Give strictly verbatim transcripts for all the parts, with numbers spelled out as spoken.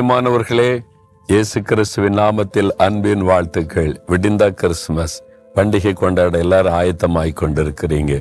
பிரியமானவர்களே, இயேசு கிறிஸ்துவின் நாமத்தில் அன்பின் வாழ்த்துக்கள். விடிந்த கிறிஸ்துமஸ் பண்டிகை கொண்டாட எல்லாரும் ஆயத்தமாய் கொண்டிருக்கிறீங்க.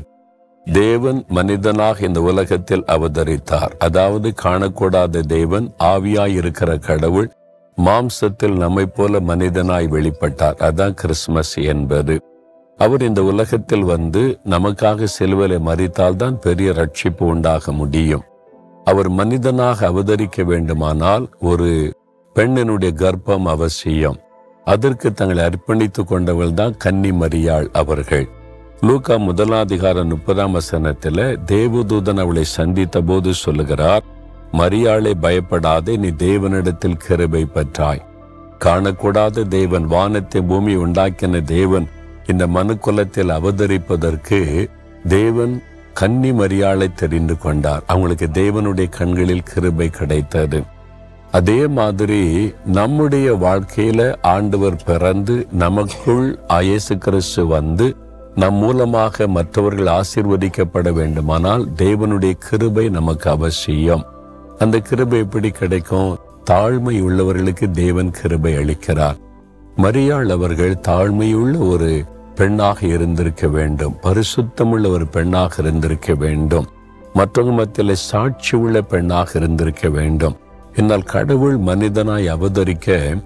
தேவன் மனிதனாக இந்த உலகத்தில் அவதரித்தார். அதாவது காணக்கூடாத தேவன், ஆவியாய் இருக்கிற கடவுள் மாம்சத்தில் நம்மை போல மனிதனாய் வெளிப்பட்டார். அதான் கிறிஸ்துமஸ் என்பது. அவர் இந்த உலகத்தில் வந்து நமக்காக சிலுவையிலே மரித்தால்தான் பெரிய ரட்சிப்பு உண்டாக முடியும். அவர் மனிதனாக அவதரிக்க வேண்டுமானால் ஒரு பெண்ணினுடைய கர்ப்பம் அவசியம். அதற்கு தங்களை அர்ப்பணித்து கொண்டவள் தான் கன்னி மரியாள் அவர்கள். லூக்கா முதலாம் அதிகாரம் முப்பதாம் வசனத்துல தேவதூதன் அவளை சந்தித்த போது சொல்லுகிறார், மரியாளை பயப்படாதே, நீ தேவனிடத்தில் கிருபை பெற்றாய். காணக்கூடாத தேவன், வானத்தை பூமி உண்டாக்கின தேவன் இந்த மனுக்குலத்தில் அவதரிப்பதற்கு தேவன் கன்னி மரியாளை தெரிந்து கொண்டார். அவங்களுக்கு தேவனுடைய கண்களில் கிருபை கிடைத்தது. அதே மாதிரி நம்முடைய வாழ்க்கையில ஆண்டவர் பிறந்து நமக்குள் இயேசு கிறிஸ்து வந்து நம் மூலமாக மற்றவர்கள் ஆசீர்வதிக்கப்பட வேண்டுமானால் தேவனுடைய கிருபை நமக்கு அவசியம். அந்த கிருபை எப்படி கிடைக்கும்? தாழ்மை உள்ளவர்களுக்கு தேவன் கிருபை அளிக்கிறார். மரியாள் அவர்கள் தாழ்மையுள்ள ஒரு பெண்ணாக இருந்திருக்க வேண்டும், பரிசுத்தமுள்ள ஒரு பெண்ணாக இருந்திருக்க வேண்டும், மற்றவங்க மத்தியில சாட்சி உள்ள பெண்ணாக இருந்திருக்க வேண்டும். என்னால் கடவுள் மனிதனாய் அவதரிக்க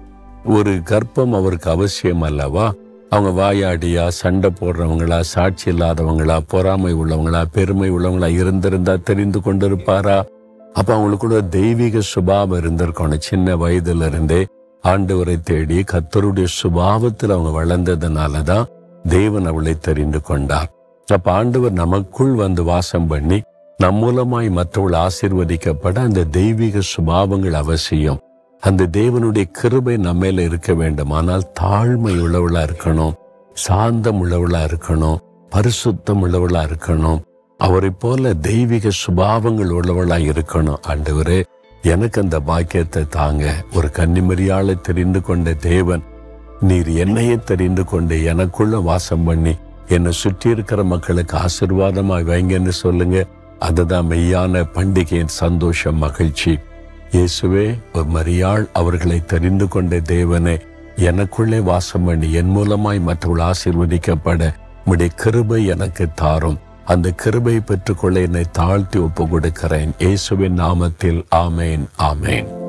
ஒரு கர்ப்பம் அவருக்கு அவசியம் அல்லவா? அவங்க வாயாடியா, சண்டை போடுறவங்களா, சாட்சி இல்லாதவங்களா, பொறாமை உள்ளவங்களா, பெருமை உள்ளவங்களா இருந்திருந்தா தெரிந்து கொண்டிருப்பாரா? அப்ப அவங்களுக்குள்ள தெய்வீக சுபாவம் இருந்திருக்கணும். சின்ன வயதுல இருந்தே ஆண்டவரை தேடி கர்த்தருடைய சுபாவத்தில் அவங்க வளர்ந்ததுனாலதான் தேவன் அவளை தெரிந்து கொண்டார். அப்ப ஆண்டவர் நமக்குள் வந்து வாசம் பண்ணி நம் மூலமாய் மற்றவள் ஆசீர்வதிக்கப்பட அந்த தெய்வீக சுபாவங்கள் அவசியம். அந்த தேவனுடைய கிருபை நம்மேல இருக்க வேண்டுமானால் தாழ்மை உள்ளவளா இருக்கணும், சாந்தம் உள்ளவளா இருக்கணும், பரிசுத்தம் உள்ளவளா இருக்கணும், அவரை போல தெய்வீக சுபாவங்கள் உள்ளவளா இருக்கணும். ஆண்டவரே, எனக்கு அந்த பாக்கியத்தை தாங்க. ஒரு கன்னிமரியாளை தெரிந்து கொண்ட தேவன், நீர் என்னையே தெரிந்து கொண்டு எனக்குள்ள வாசம் பண்ணி என்னை சுற்றி இருக்கிற மக்களுக்கு ஆசீர்வாதமாய் வைங்கன்னு சொல்லுங்க. அதுதான் மெய்யான பண்டிகையின் சந்தோஷம், மகிழ்ச்சி. இயேசுவே, ஒரு மரியாள் அவர்களை தெரிந்து கொண்ட தேவனே, எனக்குள்ளே வாசம் பண்ணி என் மூலமாய் மற்றவர்கள் ஆசீர்வதிக்கப்பட உம்முடைய கிருபை எனக்கு தாரும். அந்த கிருபை பெற்றுக்கொள்ள என்னை தாழ்த்தி ஒப்பு கொடுக்கிறேன். இயேசுவின் நாமத்தில் ஆமேன், ஆமேன்.